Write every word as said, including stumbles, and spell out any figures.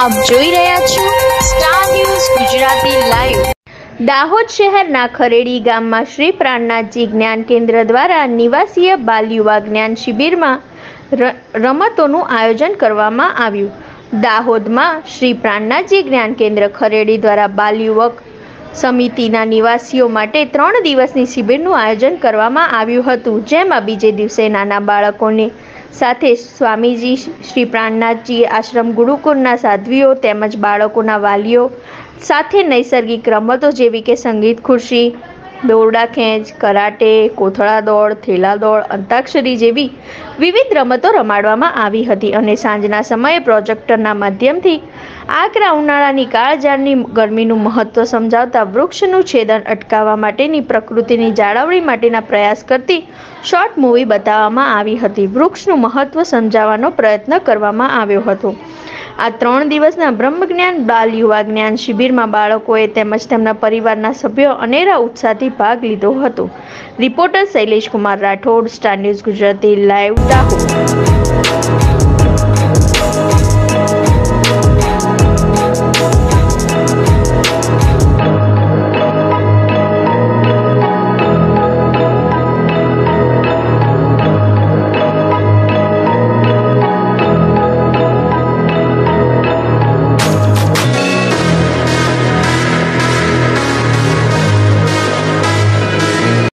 આપ જોઈ રહ્યા છો star news Gujarati live. Dahod શહેરના ખરેડી ગામમાં શ્રી પ્રાણનાથજી જ્ઞાન કેન્દ્ર દ્વારા નિવાસીય બાલ યુવા જ્ઞાન શિબિરમાં રમતોનું આયોજન કરવામાં આવ્યું। દાહોદમાં શ્રી પ્રાણનાથજી જ્ઞાન કેન્દ્ર ખરેડી દ્વારા બાલ યુવક સમિતિના નિવાસીઓ માટે ત્રણ દિવસની શિબિરનું આયોજન કરવામાં આવ્યું હતું, જેમાં બીજે દિવસે નાના બાળકોને સાથે સ્વામીજી શ્રી પ્રાણનાથજી આશ્રમ ગુરુકુળના સાધ્વીઓ તેમજ બાળકોના વાલીઓ સાથે નૈસર્ગિક રમતો જેવી કે સંગીત ખુરશી, દોરડા ખેંચ, કરાટે, કોથળા દોડ, થેલા દોડ, અંતાક્ષરી જેવી વિવિધ રમતો રમાડવામાં આવી હતી અને સાંજના સમયે પ્રોજેક્ટરના માધ્યમથી આકરા ઉનાળાની કાળઝાળની ગરમીનું મહત્વ સમજાવતા વૃક્ષનું છેદન અટકાવવા માટેની પ્રકૃતિની જાળવણી માટેના પ્રયાસ કરતી શોર્ટ મૂવી બતાવવામાં આવી હતી। વૃક્ષનું મહત્વ સમજાવવાનો પ્રયત્ન કરવામાં આવ્યો હતો। આ ત્રણ દિવસના બ્રહ્મજ્ઞાન બાલ યુવા જ્ઞાન શિબિરમાં બાળકોએ તેમજ તેમના પરિવારના સભ્યો અનેરા ઉત્સાહથી ભાગ લીધો હતો। Reporter Shailesh Kumar Rathod, star news Gujarati live, Dahod.